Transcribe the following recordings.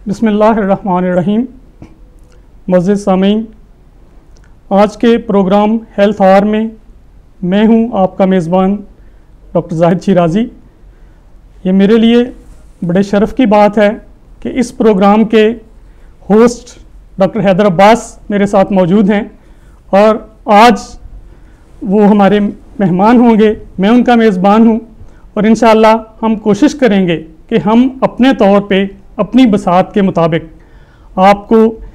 बिस्मिल्लाहिर्रहमानिर्रहीम। मज़ीद सामीन, आज के प्रोग्राम हेल्थ आवर में मैं हूं आपका मेज़बान डॉक्टर जाहिद शिराज़ी। ये मेरे लिए बड़े शर्फ़ की बात है कि इस प्रोग्राम के होस्ट डॉक्टर हैदर अब्बास मेरे साथ मौजूद हैं और आज वो हमारे मेहमान होंगे, मैं उनका मेज़बान हूं और इंशाअल्लाह हम कोशिश करेंगे कि हम अपने तौर पे अपनी बसात के मुताबिक आपको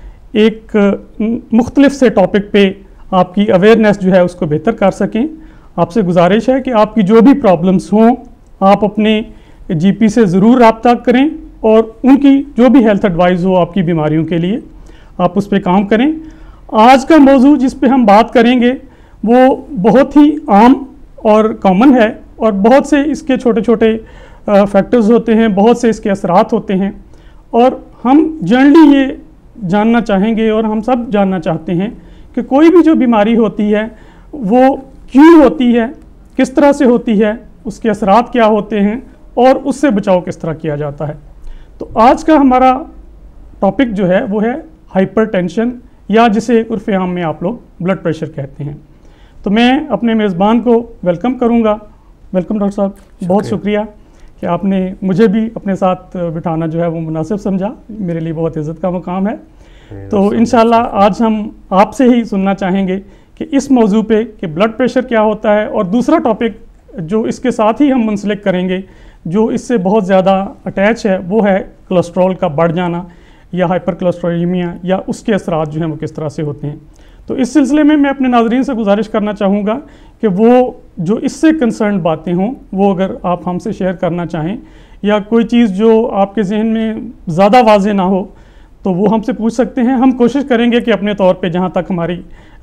एक मुख्तलिफ से टॉपिक पे आपकी अवेयरनेस जो है उसको बेहतर कर सकें। आपसे गुजारिश है कि आपकी जो भी प्रॉब्लम्स हों आप अपने जीपी से ज़रूर रब्ता करें और उनकी जो भी हेल्थ एडवाइस हो आपकी बीमारियों के लिए आप उस पर काम करें। आज का मौजू जिस पे हम बात करेंगे वो बहुत ही आम और कॉमन है और बहुत से इसके छोटे छोटे फैक्टर्स होते हैं, बहुत से इसके असरात होते हैं और हम जनरली ये जानना चाहेंगे और हम सब जानना चाहते हैं कि कोई भी जो बीमारी होती है वो क्यों होती है, किस तरह से होती है, उसके असरात क्या होते हैं और उससे बचाव किस तरह किया जाता है। तो आज का हमारा टॉपिक जो है वो है हाइपरटेंशन या जिसे उर्फ़ आम में आप लोग ब्लड प्रेशर कहते हैं। तो मैं अपने मेज़बान को वेलकम करूँगा। वेलकम डॉक्टर साहब, बहुत शुक्रिया कि आपने मुझे भी अपने साथ बिठाना जो है वो मुनासिब समझा। मेरे लिए बहुत इज़्ज़त का मुकाम है। तो इंशाल्लाह आज हम आपसे ही सुनना चाहेंगे कि इस मौजू पे कि ब्लड प्रेशर क्या होता है और दूसरा टॉपिक जो इसके साथ ही हम मुंसलिक करेंगे जो इससे बहुत ज़्यादा अटैच है वो है कोलेस्ट्रॉल का बढ़ जाना या हाइपर कोलेस्ट्रोलेमिया या उसके असरात जो हैं वो किस तरह से होते हैं। तो इस सिलसिले में मैं अपने नाज़रीन से गुजारिश करना चाहूँगा कि वो जो इससे कंसर्न बातें हों वो अगर आप हमसे शेयर करना चाहें या कोई चीज़ जो आपके जहन में ज़्यादा वाज़ेह ना हो तो वो हमसे पूछ सकते हैं। हम कोशिश करेंगे कि अपने तौर पे जहाँ तक हमारी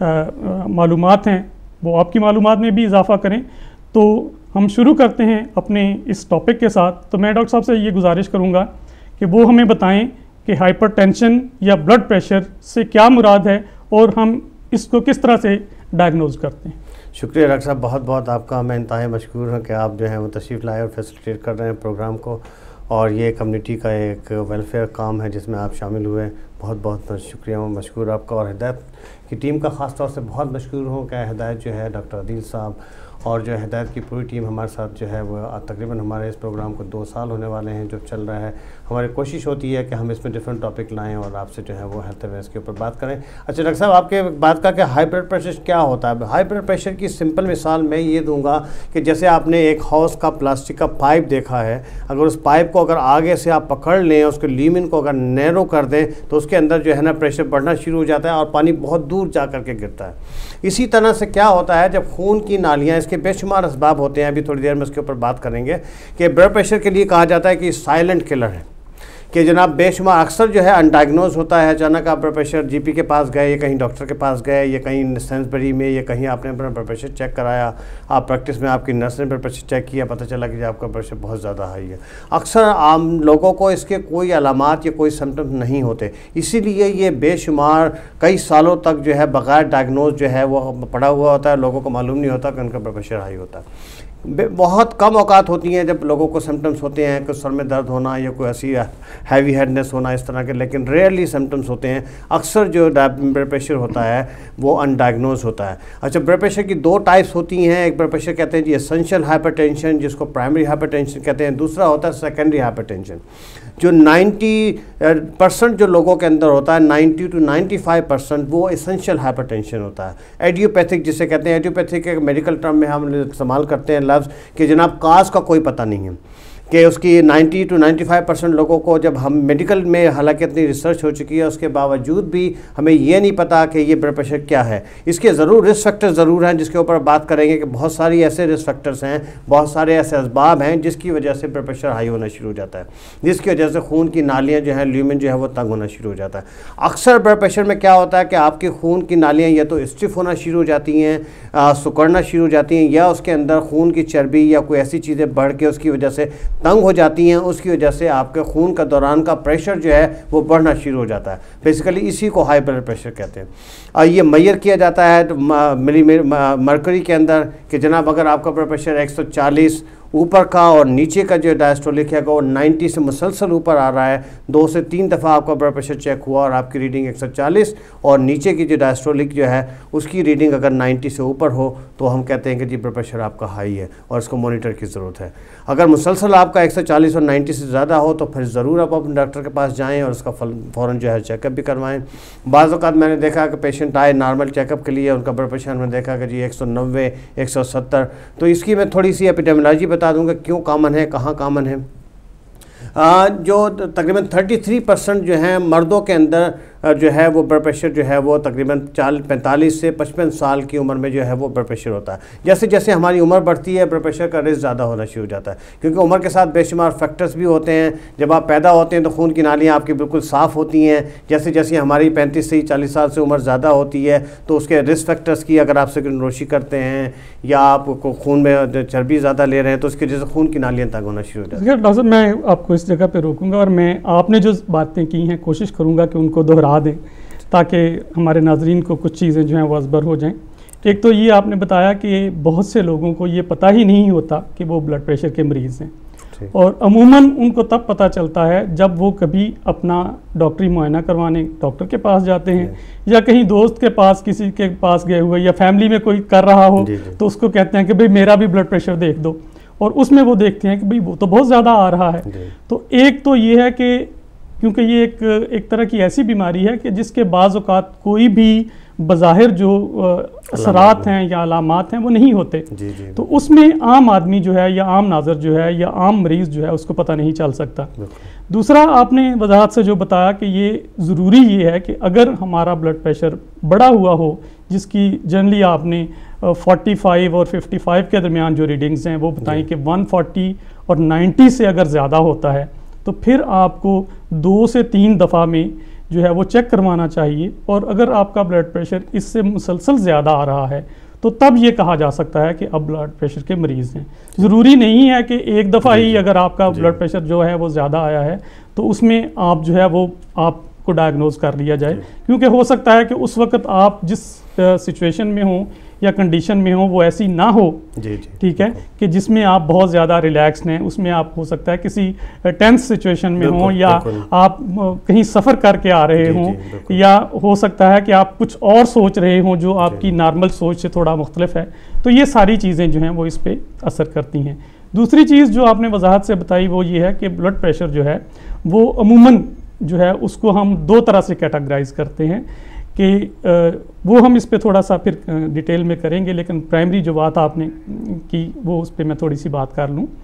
मालूमात हैं वो आपकी मालूमात में भी इजाफ़ा करें। तो हम शुरू करते हैं अपने इस टॉपिक के साथ। तो मैं डॉक्टर साहब से ये गुजारिश करूँगा कि वो हमें बताएँ कि हाइपरटेंशन या ब्लड प्रेशर से क्या मुराद है और हम इसको किस तरह से डायग्नोज करते हैं। शुक्रिया डॉक्टर साहब, बहुत बहुत आपका मैं इंतहाई मशकूर हूँ कि आप जो है वो तशरीफ़ लाए और फैसिलिटेट कर रहे हैं प्रोग्राम को और ये कम्युनिटी का एक वेलफेयर काम है जिसमें आप शामिल हुए। बहुत बहुत शुक्रिया मशकूर आपका और हिदायत की टीम का ख़ास तौर से बहुत मशकूर हूँ कि हिदायत जो है डॉक्टर अदील साहब और जो हिदायत की पूरी टीम हमारे साथ जो है वो तकरीबन हमारे इस प्रोग्राम को 2 साल होने वाले हैं जो चल रहा है। हमारी कोशिश होती है कि हम इसमें डिफरेंट टॉपिक लाएं और आपसे जो है वो हेल्थ अवेयरनेस के ऊपर बात करें। अच्छा डॉक्टर साहब, आपके बात का कि हाई ब्लड प्रेशर क्या होता है। हाई ब्लड प्रेशर की सिंपल मिसाल मैं ये दूंगा कि जैसे आपने एक हाउस का प्लास्टिक का पाइप देखा है, अगर उस पाइप को अगर आगे से आप पकड़ लें, उसके लीमिन को अगर नैरो कर दें तो उसके अंदर जो है ना प्रेशर बढ़ना शुरू हो जाता है और पानी बहुत दूर जा करके गिरता है। इसी तरह से क्या होता है जब खून की नालियाँ, इसके बेशुमार असबाब होते हैं, अभी थोड़ी देर में उसके ऊपर बात करेंगे कि ब्लड प्रेशर के लिए कहा जाता है कि साइलेंट किलर है कि जनाब बेशुमार अक्सर जो है अनडायग्नोज होता है। अचानक आप ब्लड प्रेशर जीपी के पास गए या कहीं डॉक्टर के पास गए या कहीं सेंसबरी में या कहीं आपने अपना ब्लड प्रेशर चेक कराया, आप प्रैक्टिस में आपकी नर्स ने ब्लड प्रेशर चेक किया, पता चला कि आपका प्रेशर बहुत ज़्यादा हाई है। अक्सर आम लोगों को इसके कोई अलामात या कोई सिम्टम्स नहीं होते, इसीलिए ये बेशुमार कई सालों तक जो है बग़ैर डायग्नोज जो है वो पड़ा हुआ होता है। लोगों को मालूम नहीं होता कि उनका ब्लड प्रेशर हाई होता है। बहुत कम औकात होती हैं जब लोगों को सिम्टम्स होते हैं कि सर में दर्द होना या कोई ऐसी हैवी हेडनेस होना इस तरह के, लेकिन रेयरली सिम्टम्स होते हैं। अक्सर जो ब्लड प्रेशर होता है वो अनडायग्नोज होता है। अच्छा, ब्लड प्रेशर की 2 टाइप्स होती हैं। एक ब्लड प्रेशर कहते हैं जी एसेंशियल हाइपरटेंशन जिसको प्राइमरी हाइपरटेंशन कहते हैं, दूसरा होता है सेकेंडरी हाइपरटेंशन जो 90% जो लोगों के अंदर होता है, 90 to 95% वो एसेंशियल हाइपरटेंशन होता है। एडियोपैथिक जिसे कहते हैं, एडियोपैथिक एक मेडिकल टर्म में हम इस्तेमाल करते हैं लफ्ज़ कि जनाब काज का कोई पता नहीं है कि उसकी 90 to 95% लोगों को जब हम मेडिकल में, हालांकि इतनी रिसर्च हो चुकी है उसके बावजूद भी हमें ये नहीं पता कि ये ब्लड प्रेशर क्या है। इसके ज़रूर रिस्क फैक्टर ज़रूर हैं जिसके ऊपर बात करेंगे कि बहुत सारी ऐसे रिस्क फैक्टर्स हैं, बहुत सारे ऐसे असबाब हैं जिसकी वजह से ब्लड प्रेशर हाई होना शुरू हो जाता है, जिसकी वजह से खून की नालियाँ जो हैं, ल्यूमेन जो है वो तंग होना शुरू हो जाता है। अक्सर ब्लड प्रेशर में क्या होता है कि आपकी खून की नालियाँ या तो स्टिफ होना शुरू हो जाती हैं, सिकुड़ना शुरू हो जाती हैं, या उसके अंदर खून की चर्बी या कोई ऐसी चीज़ें बढ़ के उसकी वजह से तंग हो जाती हैं। उसकी वजह से आपके खून का दौरान का प्रेशर जो है वो बढ़ना शुरू हो जाता है। बेसिकली इसी को हाई ब्लड प्रेशर कहते हैं। ये मेजर किया जाता है मिली मरकरी के अंदर कि जनाब अगर आपका ब्लड प्रेशर 140 ऊपर का और नीचे का जो डायस्टोलिक है वो 90 से मुसलसल ऊपर आ रहा है, 2 से 3 दफ़ा आपका ब्लड प्रेशर चेक हुआ और आपकी रीडिंग 140, और नीचे की जो डायस्टोलिक जो है उसकी रीडिंग अगर 90 से ऊपर हो तो हम कहते हैं कि जी ब्लड प्रेशर आपका हाई है और इसको मॉनिटर की ज़रूरत है। अगर मुसलसल आपका 140 और 90 से ज़्यादा हो तो फिर ज़रूर आप अपने डॉक्टर के पास जाएँ और उसका फ़ौरन जो है चेकअप भी करवाएँ। बाज़ औक़ात मैंने देखा कि पेशेंट आए नॉर्मल चेकअप के लिए, उनका ब्लड प्रेशर हमने देखा कि जी 190 170। तो इसकी मैं थोड़ी सी एपिडेमियोलॉजी बता दूंगा क्यों कॉमन है, कहाँ कॉमन है। जो तकरीबन 33% जो हैं मर्दों के अंदर जो है वो ब्लड प्रेशर जो है वो तकरीबन 45 से 55 साल की उम्र में जो है वो ब्लड प्रेशर होता है। जैसे जैसे हमारी उम्र बढ़ती है ब्लड प्रेशर का रिस्क ज़्यादा होना शुरू हो जाता है, क्योंकि उम्र के साथ बेशुमार फैक्टर्स भी होते हैं। जब आप पैदा होते हैं तो खून की नालियाँ आपकी बिल्कुल साफ़ होती हैं। जैसे जैसे हमारी 35 से 40 साल से उम्र ज़्यादा होती है तो उसके रिस्क फैक्टर्स की अगर आप सिगरेट करते हैं या आपको खून में चर्बी ज़्यादा ले रहे हैं तो उसकी वजह से खून की नालियाँ तंग होना शुरू हो जाती हैं। डॉक्टर साहब, मैं आपको इस जगह पर रोकूँगा और मैं आपने जो बातें की हैं कोशिश करूँगा कि उनको दोहरा दें ताकि हमारे नाजरीन को कुछ चीज़ें जो हैं वो अज़बर हो जाएं। एक तो ये आपने बताया कि बहुत से लोगों को ये पता ही नहीं होता कि वो ब्लड प्रेशर के मरीज़ हैं, और अमूमन उनको तब पता चलता है जब वो कभी अपना डॉक्टरी मुआयना करवाने डॉक्टर के पास जाते हैं या कहीं दोस्त के पास किसी के पास गए हुए या फैमिली में कोई कर रहा हो तो उसको कहते हैं कि भाई मेरा भी ब्लड प्रेशर देख दो, और उसमें वो देखते हैं कि भाई वो तो बहुत ज़्यादा आ रहा है। तो एक तो ये है कि क्योंकि ये एक तरह की ऐसी बीमारी है कि जिसके बाज़ औक़ात कोई भी बज़ाहिर जो असरात हैं या अलामात हैं वो नहीं होते, तो उसमें आम आदमी जो है या आम नाज़र जो है या आम मरीज़ जो है उसको पता नहीं चल सकता। दूसरा, आपने वजाहत से जो बताया कि ये ज़रूरी ये है कि अगर हमारा ब्लड प्रेशर बढ़ा हुआ हो, जिसकी जनरली आपने 45 और 55 के दरमियान जो रीडिंग्स हैं वो बताएं कि 140 और 90 से अगर ज़्यादा होता है तो फिर आपको 2 से 3 दफ़ा में जो है वो चेक करवाना चाहिए। और अगर आपका ब्लड प्रेशर इससे मुसलसल ज़्यादा आ रहा है तो तब ये कहा जा सकता है कि अब ब्लड प्रेशर के मरीज़ हैं। ज़रूरी नहीं है कि एक दफ़ा ही अगर आपका ब्लड प्रेशर जो है वो ज़्यादा आया है तो उसमें आप जो है वो आपको डायग्नोज कर लिया जाए, क्योंकि हो सकता है कि उस वक्त आप जिस सिचुएशन में हो या कंडीशन में हो वो ऐसी ना हो, ठीक है, कि जिसमें आप बहुत ज़्यादा रिलैक्स्ड हैं। उसमें आप हो सकता है किसी टेंस सिचुएशन में हो या आप कहीं सफ़र करके आ रहे हों या हो सकता है कि आप कुछ और सोच रहे हों जो आपकी नॉर्मल सोच से थोड़ा मुख्तलिफ है। तो ये सारी चीज़ें जो हैं वो इस पर असर करती हैं। दूसरी चीज़ जो आपने वजाहत से बताई वो ये है कि ब्लड प्रेशर जो है वो अमूमन जो है उसको हम 2 तरह से कैटेगराइज करते हैं कि वो हम इस पे थोड़ा सा फिर डिटेल में करेंगे, लेकिन प्राइमरी जो बात आपने की वो उस पे मैं थोड़ी सी बात कर लूँ।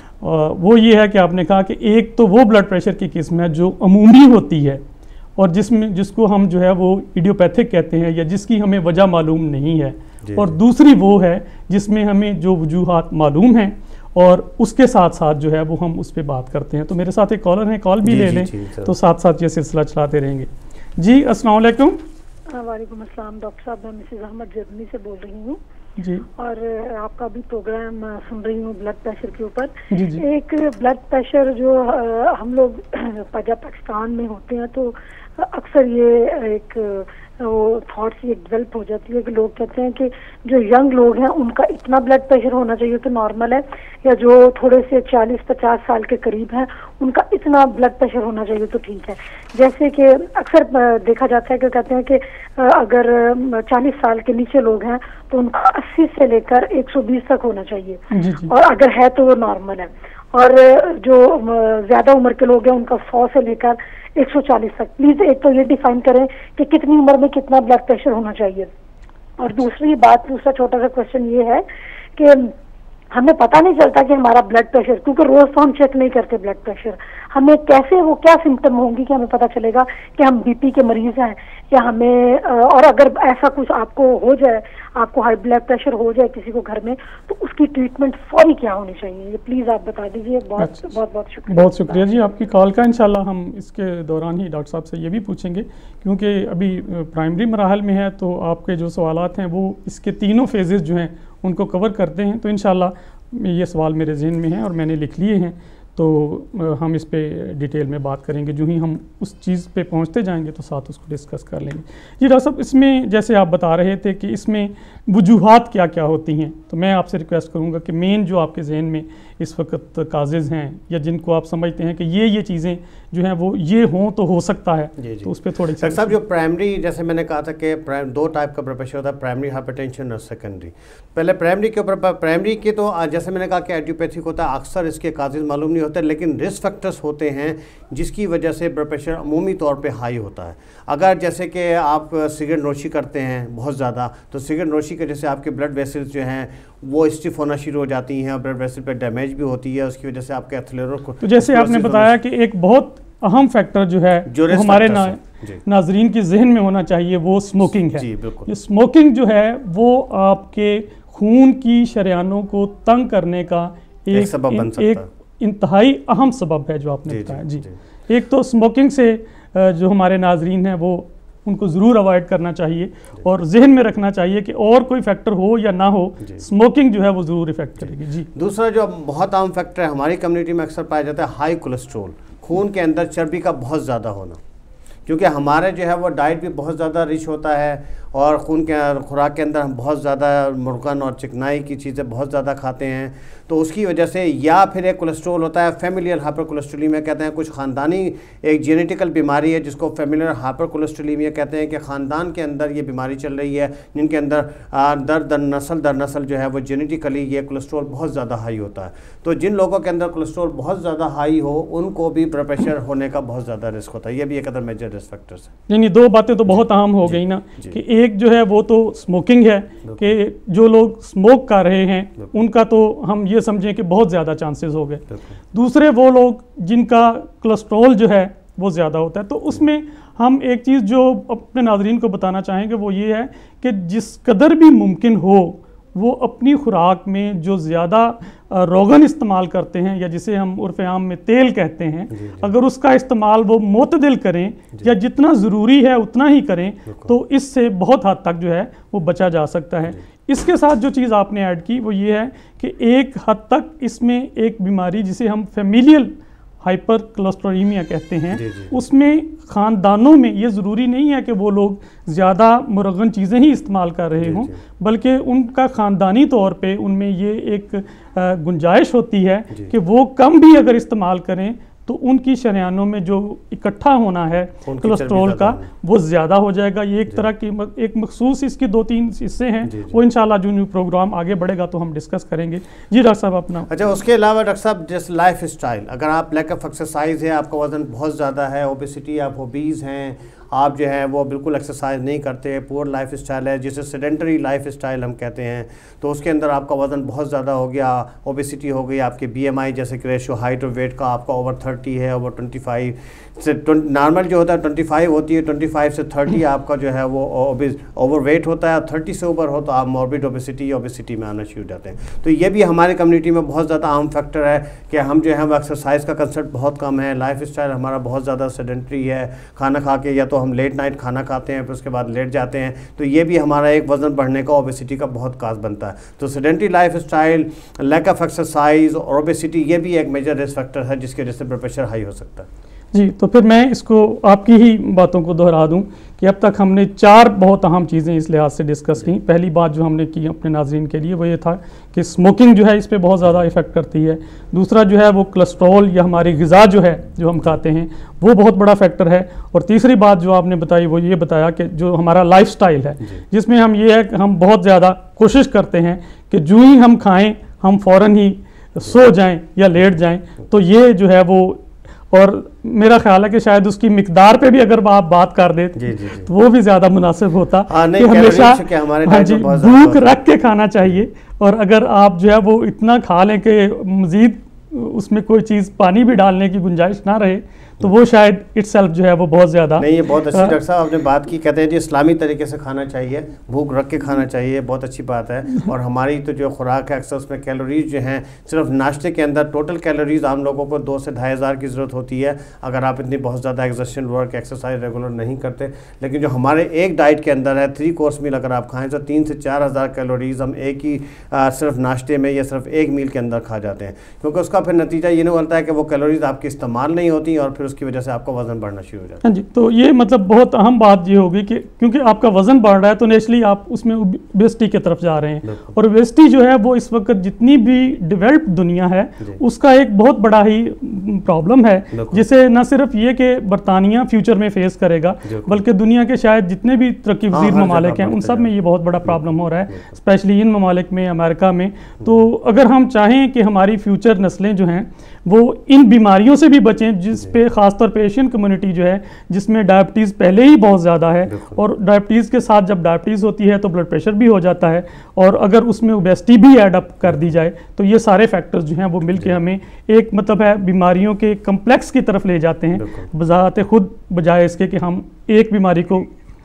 वो ये है कि आपने कहा कि एक तो वो ब्लड प्रेशर की किस्म है जो अमूमी होती है और जिसको हम जो है वो इडियोपैथिक कहते हैं या जिसकी हमें वजह मालूम नहीं है, और दूसरी वो है जिसमें हमें जो वजूहात मालूम हैं और उसके साथ साथ जो है वो हम उस पर बात करते हैं। तो मेरे साथ एक कॉलर है, कॉल भी ले लें तो साथ साथ ये सिलसिला चलाते रहेंगे। जी, अस्सलाम वालेकुम। वालेकुम अस्सलाम डॉक्टर साहब, मैं मिसेज अहमद जर्मनी से बोल रही हूँ जी, और आपका भी प्रोग्राम सुन रही हूँ ब्लड प्रेशर के ऊपर। जी। एक ब्लड प्रेशर जो हम लोग जब पाकिस्तान में होते हैं तो अक्सर ये एक वो थॉट्स ये डेवलप हो जाती है कि लोग कहते हैं कि जो यंग लोग हैं उनका इतना ब्लड प्रेशर होना चाहिए तो नॉर्मल है, या जो थोड़े से 40-50 साल के करीब हैं उनका इतना ब्लड प्रेशर होना चाहिए तो ठीक है। जैसे कि अक्सर देखा जाता है कि कहते हैं कि अगर 40 साल के नीचे लोग हैं तो उनका 80 से लेकर 120 तक होना चाहिए, और अगर है तो वो नॉर्मल है, और जो ज्यादा उम्र के लोग हैं उनका 100 से लेकर 140 तक। प्लीज एक तो ये डिफाइन करें कि कितनी उम्र में कितना ब्लड प्रेशर होना चाहिए। और दूसरा छोटा सा क्वेश्चन ये है कि हमें पता नहीं चलता कि हमारा ब्लड प्रेशर, क्योंकि रोज तो हम चेक नहीं करते ब्लड प्रेशर, हमें कैसे वो क्या सिम्टम होंगी कि हमें पता चलेगा कि हम बीपी के मरीज हैं या हमें और अगर ऐसा कुछ आपको हो जाए, आपको हाई ब्लड प्रेशर हो जाए किसी को घर में, तो उसकी ट्रीटमेंट फौरी क्या होनी चाहिए, ये प्लीज आप बता दीजिए। बहुत शुक्रिया। बहुत शुक्रिया जी आपकी कॉल का। इंशाल्लाह हम इसके दौरान ही डॉक्टर साहब से ये भी पूछेंगे, क्योंकि अभी प्राइमरी मराहल में है तो आपके जो सवालात हैं वो इसके तीनों फेजेस जो हैं उनको कवर करते हैं। तो इंशाल्लाह ये सवाल मेरे जहन में हैं और मैंने लिख लिए हैं, तो हम इस पे डिटेल में बात करेंगे। जो ही हम उस चीज़ पे पहुंचते जाएंगे तो साथ उसको डिस्कस कर लेंगे। जी डॉक्टर साहब, इसमें जैसे आप बता रहे थे कि इसमें वजूहात क्या क्या होती हैं, तो मैं आपसे रिक्वेस्ट करूंगा कि मेन जो आपके जहन में इस वक्त काजेज़ हैं या जिनको आप समझते हैं कि ये चीज़ें जो हैं वो ये हों तो हो सकता है, तो उस पर थोड़ी डॉक्टर साहब जो प्राइमरी, जैसे मैंने कहा था कि दो टाइप का ब्लड प्रेशर होता है, प्राइमरी हाइपरटेंशन और सेकेंडरी। पहले प्राइमरी के ऊपर, प्राइमरी के तो जैसे मैंने कहा कि एडियोपैथिक होता है, अक्सर इसके काजेज़ मालूम नहीं होते, लेकिन रिस्क फैक्टर्स होते हैं जिसकी वजह से ब्लड प्रेशर अमूमी तौर पे हाई होता है। अगर जैसे कि आप सिगरेट नोशी करते हैं बहुत ज़्यादा, तो सिगरेट नोशी के जैसे आपके ब्लड वेसल्स जो हैं वो स्टिफ होना शुरू हो जाती हैं और ब्लड वेसल पे डैमेज भी होती है, उसकी वजह से आपके एथलेरो, तो जैसे आपने बताया कि एक बहुत अहम फैक्टर जो है जो हमारे नाजरीन के जहन में होना चाहिए वो स्मोकिंग है। जी बिल्कुल। ये स्मोकिंग जो है वो आपके खून की शरेयानों को तंग करने का एक सबब बन सकता है, एक इंतहाई अहम सबब है जो आपने बताया। जी, एक तो स्मोकिंग से जो हमारे नाजरीन हैं वो उनको ज़रूर अवॉइड करना चाहिए और जहन में रखना चाहिए कि और कोई फैक्टर हो या ना हो, स्मोकिंग जो है वो ज़रूर इफेक्ट करेगी। जी, दूसरा जो बहुत आम फैक्टर है हमारी कम्युनिटी में अक्सर पाया जाता है, हाई कोलेस्ट्रॉल, खून के अंदर चर्बी का बहुत ज़्यादा होना, क्योंकि हमारे जो है वो डाइट भी बहुत ज़्यादा रिच होता है और खून के खुराक के अंदर हम बहुत ज़्यादा मुर्गन और चिकनाई की चीज़ें बहुत ज़्यादा खाते हैं, तो उसकी वजह से, या फिर एक कोलेस्ट्रॉल होता है फेमिलियल हाइपरकोलेस्ट्रोलेमिया कहते हैं, कुछ ख़ानदानी एक जेनेटिकल बीमारी है जिसको फेमिलियल हाइपरकोलेस्ट्रोलेमिया कहते हैं कि ख़ानदान के अंदर ये बीमारी चल रही है, जिनके अंदर दर नस्ल जो है वो जेनेटिकली ये कोलेस्ट्रॉल बहुत ज़्यादा हाई होता है। तो जिन लोगों के अंदर कोलेस्ट्रॉल बहुत ज़्यादा हाई हो उनको भी ब्लड प्रेशर होने का बहुत ज़्यादा रिस्क होता है। ये भी एक अदर मेजर रिस्क फैक्टर्स है। नहीं, दो बातें तो बहुत अहम हो गई ना, कि एक जो है वो तो स्मोकिंग है कि जो लोग स्मोक कर रहे हैं उनका तो हम ये समझें कि बहुत ज़्यादा चांसेस हो गए। दूसरे वो लोग जिनका कोलेस्ट्रॉल जो है वो ज़्यादा होता है, तो उसमें हम एक चीज़ जो अपने नाज़रीन को बताना चाहेंगे वो ये है कि जिस कदर भी मुमकिन हो वो अपनी खुराक में जो ज़्यादा रोगन इस्तेमाल करते हैं या जिसे हम उर्फ़ आम में तेल कहते हैं, अगर उसका इस्तेमाल वो मुतदिल करें या जितना ज़रूरी है उतना ही करें, तो इससे बहुत हद तक जो है वो बचा जा सकता है। इसके साथ जो चीज़ आपने ऐड की वो ये है कि एक हद तक इसमें एक बीमारी जिसे हम फेमिलियल हाइपर कोलेस्ट्रोलेमिया कहते हैं, उसमें ख़ानदानों में ये ज़रूरी नहीं है कि वो लोग ज़्यादा मुरगन चीज़ें ही इस्तेमाल कर रहे हों, बल्कि उनका ख़ानदानी तौर पे उनमें ये एक गुंजाइश होती है कि वो कम भी अगर इस्तेमाल करें तो उनकी शरेयानों में जो इकट्ठा होना है कोलेस्ट्रॉल का वो ज़्यादा हो जाएगा। ये एक तरह की एक मखसूस इसकी 2-3 हिस्से हैं, वो इंशाल्लाह जो न्यू प्रोग्राम आगे बढ़ेगा तो हम डिस्कस करेंगे। जी डॉक्टर साहब अपना। अच्छा, उसके अलावा डॉक्टर साहब जैसे लाइफ स्टाइल, अगर आप लैक ऑफ एक्सरसाइज है, आपका वज़न बहुत ज़्यादा है, ओबेसिटी, आप ओबीज़ हैं, आप जो है वो बिल्कुल एक्सरसाइज नहीं करते, पुअर लाइफ स्टाइल है जिसे सेडेंटरी लाइफ स्टाइल हम कहते हैं, तो उसके अंदर आपका वज़न बहुत ज़्यादा हो गया, ओबेसिटी हो गई, आपके BMI जैसे कि रेशो हाइट और वेट का आपका ओवर 30 है, ओवर 25 से नॉर्मल जो होता है 25 होती है, 25 से 30 आपका जो है वो ओवर वेट होता है, 30 से ऊपर हो तो आप मॉर्बिड ओबेसिटी में आना शुरू हो जाते हैं। तो ये भी हमारी कम्युनिटी में बहुत ज़्यादा आम फैक्टर है कि हम जो है वो एक्सरसाइज का कंसेप्ट बहुत कम है, लाइफ स्टाइल हमारा बहुत ज़्यादा सेडेंटरी है, खाना खा के या तो हम लेट नाइट खाना खाते हैं फिर उसके बाद लेट जाते हैं, तो ये भी हमारा एक वज़न बढ़ने का, ओबेसिटी का बहुत काज बनता है। तो sedentary lifestyle, lack of exercise और ओबेसिटी ये भी एक मेजर रिस्क फैक्टर है जिसकी वजह से ब्लड प्रेशर हाई हो सकता है। जी, तो फिर मैं इसको आपकी ही बातों को दोहरा दूं कि अब तक हमने 4 बहुत अहम चीज़ें इस लिहाज से डिस्कस की। पहली बात जो हमने की अपने नाज़रीन के लिए वो ये था कि स्मोकिंग जो है इस पे बहुत ज़्यादा इफ़ेक्ट करती है। दूसरा जो है वो कोलेस्ट्रॉल या हमारी ग़िज़ा जो है जो हम खाते हैं वो बहुत बड़ा फैक्टर है। और तीसरी बात जो आपने बताई वो ये बताया कि जो हमारा लाइफस्टाइल है जिसमें हम ये है कि हम बहुत ज़्यादा कोशिश करते हैं कि जो ही हम खाएँ हम फ़ौरन ही सो जाएँ या लेट जाएँ, तो ये जो है वो, और मेरा ख्याल है कि शायद उसकी मिकदार पे भी अगर आप बात कर दे तो वो भी ज़्यादा मुनासिब होता कि हमेशा भूख रख के खाना चाहिए, और अगर आप जो है वो इतना खा लें कि मज़ीद उसमें कोई चीज़ पानी भी डालने की गुंजाइश ना रहे तो वो शायद इटसेल्फ जो है वो बहुत ज़्यादा नहीं। ये बहुत अच्छी डॉक्टर साहब आपने बात की, कहते हैं जी इस्लामी तरीके से खाना चाहिए, भूख रख के खाना चाहिए, बहुत अच्छी बात है। और हमारी तो जो खुराक है अक्सर उसमें कैलोरीज जो हैं सिर्फ नाश्ते के अंदर टोटल कैलोरीज आम लोगों को 2 से 2,500 की ज़रूरत होती है अगर आप इतनी बहुत ज़्यादा एक्सर्शन वर्क एक्सरसाइज रेगुलर नहीं करते। लेकिन जो हमारे एक डाइट के अंदर है 3 कोर्स मील अगर आप खाएँ तो 3 से 4,000 कैलोरीज हम एक ही सिर्फ नाश्ते में या सिर्फ एक मील के अंदर खा जाते हैं, क्योंकि उसका फिर नतीजा ये निकलता है कि वो कैलोरीज आपकी इस्तेमाल नहीं होती और फिर उसकी वजह से आपका वजन बढ़ना शुरू हो जाता है। हाँ जी, तो ये मतलब बहुत अहम बात ये होगी कि क्योंकि आपका वजन बढ़ रहा है तो नेचुरली आप उसमें ओबेसिटी की तरफ जा रहे हैं। और ओबेसिटी जो है वो इस वक्त जितनी भी डेवलप्ड दुनिया है उसका एक बहुत बड़ा ही प्रॉब्लम है, जिसे न सिर्फ ये कि बरतानिया फ्यूचर में फेस करेगा बल्कि दुनिया के शायद जितने भी तरक्की पजीर ममालिक हैं उन सब में ये बहुत बड़ा प्रॉब्लम हो रहा है, स्पेशली इन ममालिक में, अमेरिका में। तो अगर हम चाहें कि हमारी फ्यूचर नस्लें जो हैं वो इन बीमारियों से भी बचें, जिस पे ख़ासतौर पे एशियन कम्युनिटी जो है जिसमें डायबिटीज़ पहले ही बहुत ज़्यादा है, और डायबिटीज़ के साथ जब डायबिटीज़ होती है तो ब्लड प्रेशर भी हो जाता है, और अगर उसमें ओबेसिटी भी ऐड अप कर दी जाए तो ये सारे फैक्टर्स जो हैं वो मिलके हमें एक मतलब है बीमारियों के कम्प्लेक्स की तरफ ले जाते हैं बजाते खुद, बजाय इसके कि हम एक बीमारी को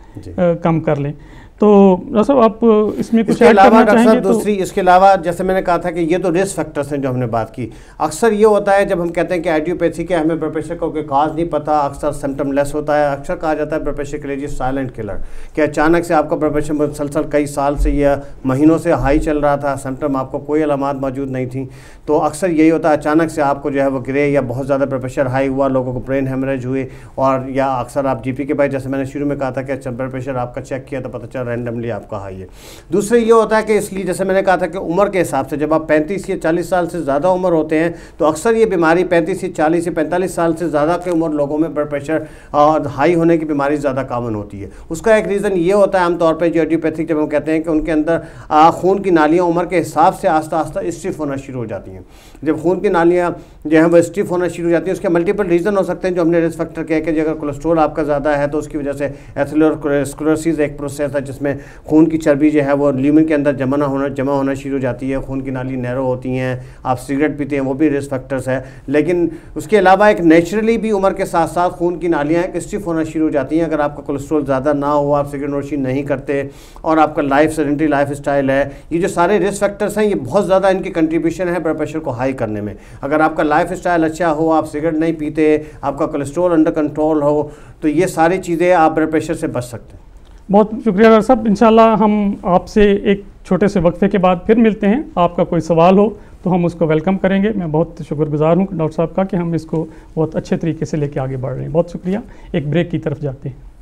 कम कर लें। तो डॉक्टर साहब आप इसमें कुछ ऐड करना चाहेंगे? दूसरी इसके अलावा जैसे मैंने कहा था कि ये तो रिस्क फैक्टर्स हैं जो हमने बात की। अक्सर ये होता है जब हम कहते हैं कि आइडियोपैथी के हमें ब्लड प्रेशर का कोई काज नहीं पता, अक्सर सिम्टम लेस होता है, अक्सर कहा जाता है ब्लड प्रेशर के लिए जी साइलेंट किलर, कि अचानक से आपका ब्लड प्रेशर मुसलसल कई साल से या महीनों से हाई चल रहा था, सिम्टम आपको कोई अलामात मौजूद नहीं थी, तो अक्सर यही होता है अचानक से आपको जो है वो गिरे या बहुत ज़्यादा ब्लड प्रेशर हाई हुआ, लोगों को ब्रेन हेमरेज हुए, और या अक्सर आप जीपी के पास जैसे मैंने शुरू में कहा था कि ब्लड प्रेशर आपका चेक किया तो पता चला रैंडमली आपका हाई है। दूसरे ये होता है कि इसलिए जैसे मैंने कहा था कि उम्र के हिसाब से जब आप 35 या 40 साल से ज़्यादा उम्र होते हैं तो अक्सर ये बीमारी 35 या 40 या 45 साल से ज़्यादा की उम्र लोगों में ब्लड प्रेशर हाई होने की बीमारी ज़्यादा कॉमन होती है। उसका एक रीज़न ये होता है आमतौर पर जो आइडियोपैथिक जब हम कहते हैं कि उनके अंदर खून की नालियाँ उम्र के हिसाब से आस्ता आस्ता स्टिफ होना शुरू हो जाती हैं। जब खून की नालियाँ जो हैं वो स्टिफ होना शुरू हो जाती हैं उसके मल्टीपल रीज़न हो सकते हैं जो हमने रिस्क फैक्टर कहे कि अगर कोलेस्ट्रॉल आपका ज़्यादा है तो उसकी वजह से एथेरोस्क्लेरोसिस एक प्रोसेस है जिसमें खून की चर्बी जो है वो ल्यूमेन के अंदर जमा होना शुरू हो जाती है, खून की नाली नैरो होती हैं, आप सिगरेट पीते हैं वो भी रिस्क फैक्टर्स है। लेकिन उसके अलावा एक नेचुरली भी उम्र के साथ साथ खून की नालियाँ एक स्टिफ होना शुरू हो जाती हैं। अगर आपका कोलेस्ट्रॉल ज़्यादा ना हो, आप सिगरेट नोशी नहीं करते और आपका सेडेंटरी लाइफ स्टाइल है, ये जो सारे रिस्क फैक्टर्स हैं ये बहुत ज़्यादा इनकी कंट्रीब्यूशन है ब्लड प्रेशर को हाई करने में। अगर आपका लाइफ स्टाइल अच्छा हो, आप सिगरेट नहीं पीते, आपका कोलेस्ट्रॉल अंडर कंट्रोल हो, तो ये सारी चीज़ें आप ब्लड प्रेशर से बच सकते हैं। बहुत शुक्रिया डॉक्टर साहब। इंशाल्लाह हम आपसे एक छोटे से वक्फे के बाद फिर मिलते हैं। आपका कोई सवाल हो तो हम उसको वेलकम करेंगे। मैं बहुत शुक्रगुजार हूँ डॉक्टर साहब का कि हम इसको बहुत अच्छे तरीके से लेके आगे बढ़ रहे हैं। बहुत शुक्रिया। एक ब्रेक की तरफ जाते हैं।